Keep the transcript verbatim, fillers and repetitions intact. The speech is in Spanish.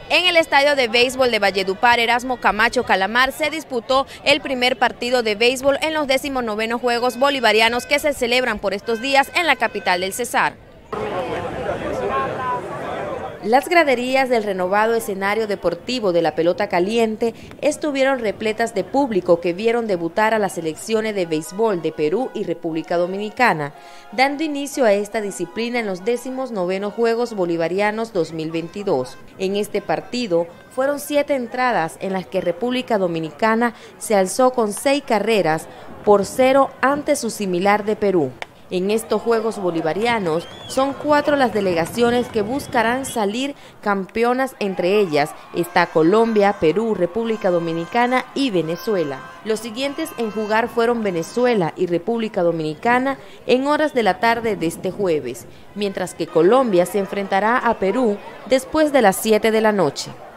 En el estadio de béisbol de Valledupar, Erasmo Camacho Calamar, se disputó el primer partido de béisbol en los decimonovenos Juegos Bolivarianos que se celebran por estos días en la capital del Cesar. Las graderías del renovado escenario deportivo de la Pelota Caliente estuvieron repletas de público que vieron debutar a las selecciones de béisbol de Perú y República Dominicana, dando inicio a esta disciplina en los décimos novenos Juegos Bolivarianos dos mil veintidós. En este partido fueron siete entradas en las que República Dominicana se alzó con seis carreras por cero ante su similar de Perú. En estos Juegos Bolivarianos son cuatro las delegaciones que buscarán salir campeonas, entre ellas está Colombia, Perú, República Dominicana y Venezuela. Los siguientes en jugar fueron Venezuela y República Dominicana en horas de la tarde de este jueves, mientras que Colombia se enfrentará a Perú después de las siete de la noche.